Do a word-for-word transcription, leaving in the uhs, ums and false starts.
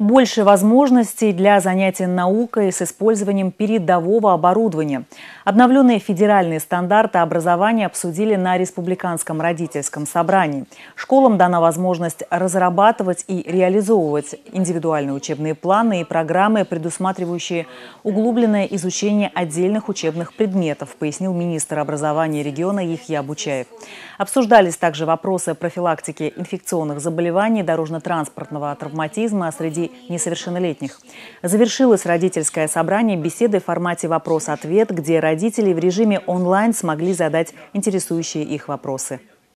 Больше возможностей для занятий наукой с использованием передового оборудования. Обновленные федеральные стандарты образования обсудили на Республиканском родительском собрании. Школам дана возможность разрабатывать и реализовывать индивидуальные учебные планы и программы, предусматривающие углубленное изучение отдельных учебных предметов, пояснил министр образования региона Яхья Бучаев. Обсуждались также вопросы профилактики инфекционных заболеваний, дорожно-транспортного травматизма среди несовершеннолетних. Завершилось родительское собрание беседой в формате вопрос-ответ, где родители в режиме онлайн смогли задать интересующие их вопросы.